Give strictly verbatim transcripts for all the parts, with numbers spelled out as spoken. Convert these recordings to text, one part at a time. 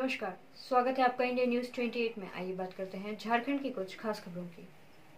नमस्कार, स्वागत है आपका इंडिया न्यूज अट्ठाईस में। आइए बात करते हैं झारखंड की कुछ खास खबरों की।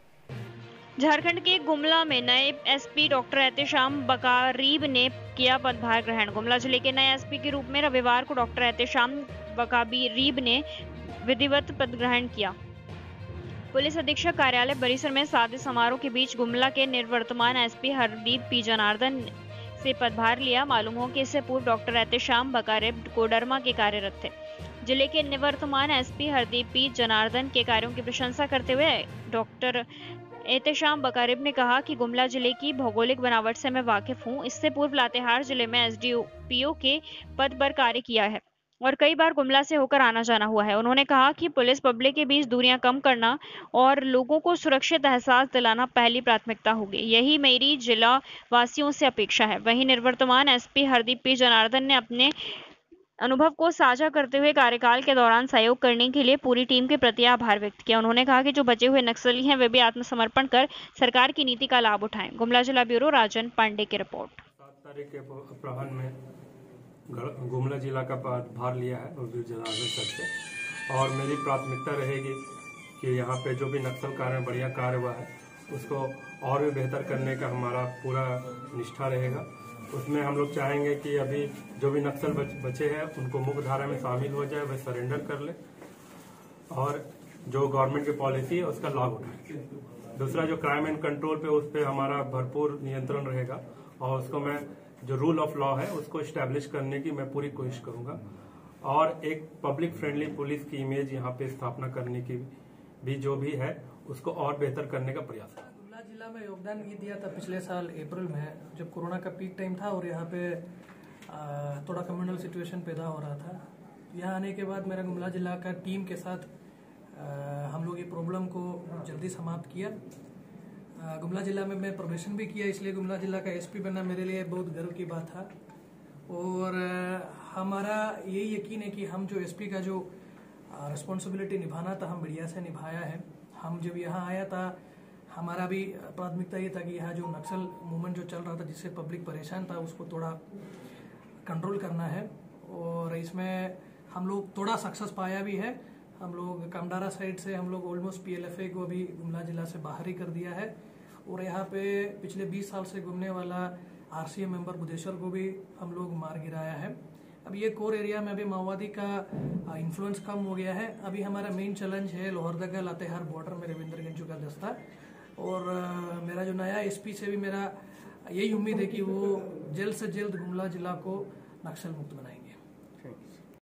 झारखंड के गुमला में नए एसपी डॉक्टर एहतेशाम बकारीब ने किया पदभार ग्रहण। गुमला जिले के नए एसपी के रूप में रविवार को डॉक्टर एहतेशाम बकारीब ने विधिवत पद ग्रहण किया। पुलिस अधीक्षक कार्यालय परिसर में सादे समारोह के बीच गुमला के निवर्तमान एसपी हरदीप पी जनार्दन से पदभार लिया। मालूम हो कि इससे पूर्व डॉक्टर एहतेशाम बकारीब कोडरमा के कार्यरत थे। जिले के निवर्तमान एसपी हरदीप पी जनार्दन के कार्यों की प्रशंसा करते हुए डॉक्टर एहतेशाम बकारीब ने कहा कि गुमला जिले की भौगोलिक बनावट से मैं वाकिफ हूं। इससे पूर्व लातेहार जिले में एसडीपीओ के पद पर कार्य किया है और कई बार गुमला से होकर आना जाना हुआ है। उन्होंने कहा कि पुलिस पब्लिक के बीच दूरियां कम करना और लोगों को सुरक्षित एहसास दिलाना पहली प्राथमिकता होगी। यही मेरी जिला वासियों से अपेक्षा है। वहीं निवर्तमान एसपी हरदीप पी जनार्दन ने अपने अनुभव को साझा करते हुए कार्यकाल के दौरान सहयोग करने के लिए पूरी टीम के प्रति आभार व्यक्त किया। उन्होंने कहा कि जो बचे हुए नक्सली हैं वे भी आत्मसमर्पण कर सरकार की नीति का लाभ उठाएं। गुमला जिला ब्यूरो राजन पांडे की रिपोर्ट। सात तारीख के अपराह्न में गुमला जिला का भार लिया है जनार्दन सर से, और मेरी प्राथमिकता रहेगी कि यहाँ पे जो भी नक्सल कार्य बढ़िया कार्य हुआ है उसको और भी बेहतर करने का हमारा पूरा निष्ठा रहेगा। उसमें हम लोग चाहेंगे कि अभी जो भी नक्सल बच, बचे हैं उनको मुख्य धारा में शामिल हो जाए, वे सरेंडर कर ले और जो गवर्नमेंट की पॉलिसी है उसका लाभ उठाए। दूसरा, जो क्राइम एंड कंट्रोल पे उस पर हमारा भरपूर नियंत्रण रहेगा और उसको मैं जो रूल ऑफ लॉ है उसको इस्टेब्लिश करने की मैं पूरी कोशिश करूंगा और एक पब्लिक फ्रेंडली पुलिस की इमेज यहाँ पे स्थापना करने की भी जो भी है उसको और बेहतर करने का प्रयास है। गुमला जिला में योगदान ये दिया था पिछले साल अप्रैल में, जब कोरोना का पीक टाइम था और यहाँ पे थोड़ा कम्युनल सिचुएशन पैदा हो रहा था। यहाँ आने के बाद मेरा गुमला जिला का टीम के साथ हम लोग ये प्रॉब्लम को जल्दी समाप्त किया। गुमला जिला में मैं प्रोबेशन भी किया, इसलिए गुमला जिला का एसपी बनना मेरे लिए बहुत गर्व की बात था। और हमारा यही यकीन है कि हम जो एसपी का जो रिस्पॉन्सिबिलिटी निभाना था हम बढ़िया से निभाया है। हम जब यहाँ आया था हमारा भी प्राथमिकता ये था कि यहाँ जो नक्सल मूवमेंट जो चल रहा था जिससे पब्लिक परेशान था उसको थोड़ा कंट्रोल करना है और इसमें हम लोग थोड़ा सक्सेस पाया भी है। हम लोग कामडारा साइड से हम लोग ऑलमोस्ट पीएलएफए को भी गुमला जिला से बाहर ही कर दिया है और यहाँ पे पिछले बीस साल से घूमने वाला आरसीएम मेंबर बुधेश्वर को भी हम लोग मार गिराया है। अब ये कोर एरिया में अभी माओवादी का इन्फ्लुएंस कम हो गया है। अभी हमारा मेन चैलेंज है लोहरदगा लातेहार बॉर्डर में रविंद्र गंजू का दस्ता और मेरा जो नया एसपी से भी मेरा यही उम्मीद है कि वो जल्द से जल्द गुमला जिला को नक्सल मुक्त बनाएंगे।